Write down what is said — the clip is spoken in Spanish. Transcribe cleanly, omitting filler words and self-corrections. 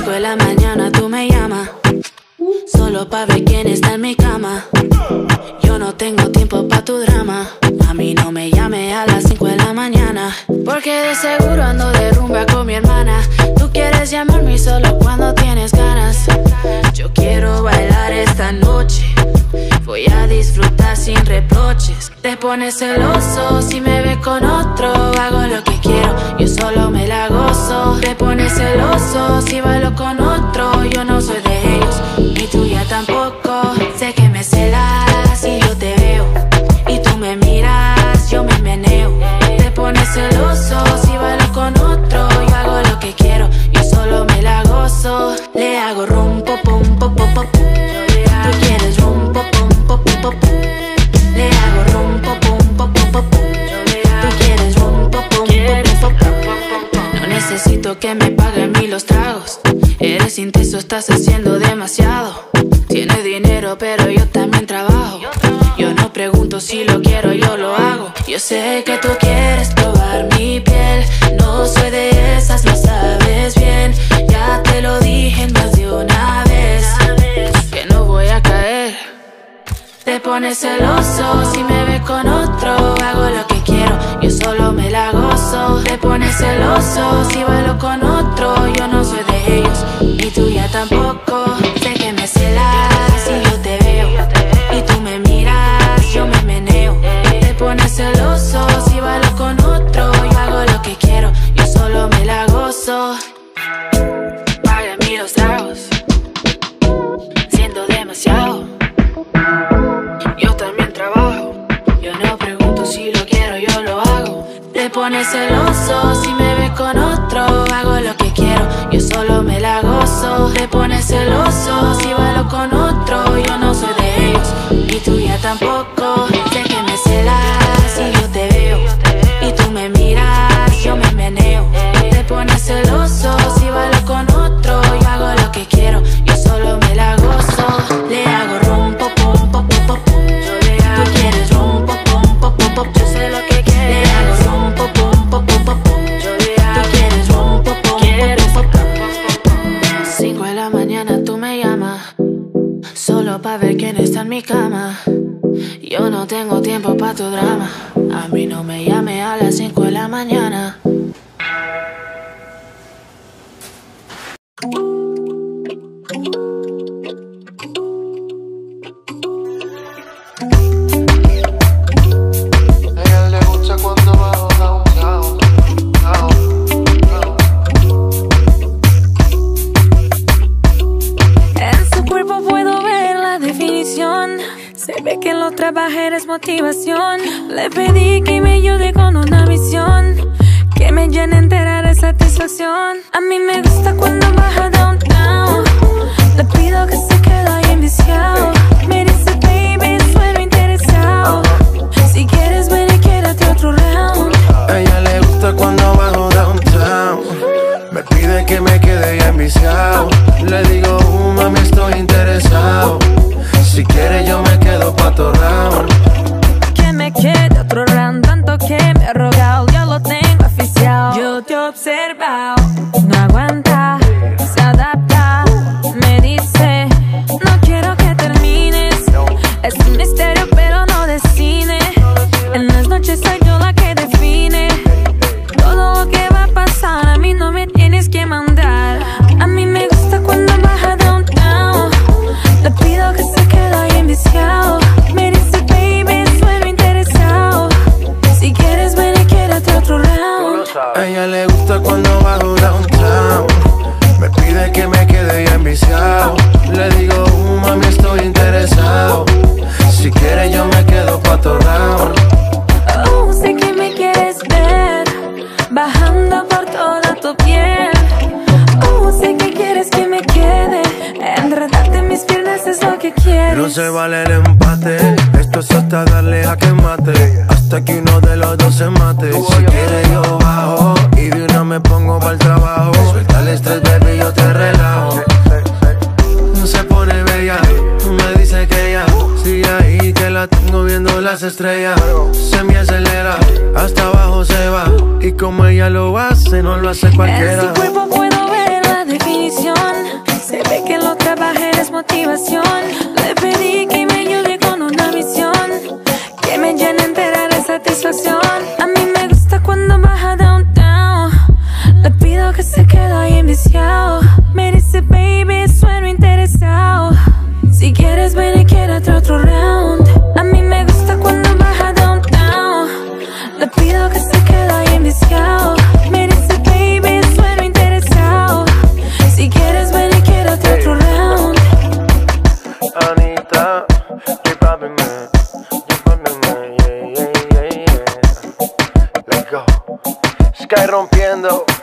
5 de la mañana tú me llamas, solo pa' ver quién está en mi cama. Yo no tengo tiempo pa' tu drama. A mí no me llame a las 5 de la mañana, porque de seguro ando de rumba con mi hermana. Tú quieres llamarme solo cuando tienes ganas. Yo quiero bailar esta noche, voy a disfrutar sin reproches. Te pones celoso si me ves con otro. Hago lo que quiero, yo solo me la gozo. Te pones celoso si bailo con otro. Yo no soy de ellos, ni tuya tampoco. Sé que me celas si yo te veo y tú me miras, yo me meneo. Te pones celoso si bailo con otro. Yo hago lo que quiero, yo solo me la gozo. Le hago rum, pop, pum, pop, pop, pop. Tú quieres rum, pop, pum, pop, pop, pop. Le hago rum, pop, pum, pop, pop, pop. Tú quieres rum, pop, pum, pop, pop. No necesito que me paguen mí los tragos. Eres intenso, estás haciendo demasiado. Tienes dinero, pero yo también trabajo. Yo no pregunto si lo quiero, yo lo hago. Yo sé que tú quieres probar mi piel. No soy de esas, lo sabes bien. Ya te lo dije más de una vez, que no voy a caer. Te pones celoso si me ves con otro. Hago lo que quiero, yo solo me la gozo. Te pones celoso si bailo con otro. Yo no soy de ellos, ni tuya tampoco. Sé que me celas si yo te veo y tú me miras, yo me meneo. Te pones celoso si bailo con otro. Yo hago lo que quiero, yo solo me la gozo. Paga mí los tragos, siento demasiado. Yo también trabajo, yo no pregunto si lo quiero, yo lo hago. Te pones celoso si me ves con otro. Hago lo que quiero, yo solo me la gozo. Te pones celoso si bailo con otro. Yo no soy de ellos, ni tuya tampoco. Sé que me celas si yo te veo y tú me miras, yo me meneo. Te pones celoso si bailo con otro. Yo hago lo que quiero, yo solo me la gozo. Le hago rum, pop, pum, pop, pop, pop. Tú quieres rum, pop, pum, pop, pop, pop. Yo sé lo que quieres. Le hago rum, pop, pum, pop, pop, pop. Tú quieres rum, pop, pum, pop, pop, pop. 5 de la mañana tú me llamas, solo pa' ver quién está en mi cama. Yo no tengo tiempo pa' tu drama. A mí no me llame a las 5 de la mañana. Que lo trabaje es motivación. Le pedí que me ayude con una misión que me llene entera de satisfacción. A mí me gusta cuando baja downtown. Le pido que se quede ahí enviciado. Me dice baby, sueno interesado. Si quieres ven y quédate otro round. A ella le gusta cuando bajo downtown. Me pide que me quede ya enviciado. Le digo, mami, estoy interesado. Si quieres yo me quedo pa' tu round. Que me quede otro round, tanto que me ha rogado. Ya lo tengo oficial. Yo te he observado, no aguanta, se adapta. Me dice, no quiero que termines. Es un misterio pero no de cine. En las noches soy yo la que define todo lo que va a pasar. A mí no me tienes que mandar. A mí me gusta cuando baja downtown. Le pido que se quede ahí enviciado. Me dice baby, sueno interesado. Si quieres ven y quédate otro round. A ella le gusta cuando bajo downtown. Me pide que me quede ya enviciado. Le digo, mami, estoy interesado. Si quieres yo me quedo pa' tu round. Oh, sé que me quieres ver bajando por toda tu piel. Oh, sé que quieres que me quede. Enredarte en mis piernas es lo que quieres. No se vale el empate. Esto es hasta darle a que mate. Hasta que uno de los dos se mate. Si quieres yo bajo y de una me pongo para el trabajo. Suelta el estrés, baby, yo te relajo. No se pone bella, me dice que ya sigue ahí, que la tengo viendo las estrellas. Se me acelera, hasta abajo se va. Y como ella lo hace, no lo hace cualquiera. En su cuerpo puedo ver la definición Le pido que se quede ahí enviciado. Me dice, baby, sueno interesado. Si quieres ven y quédate otro round. Anitta, J Balvin, yeah, yeah, yeah, yeah. Let's go. Sky rompiendo.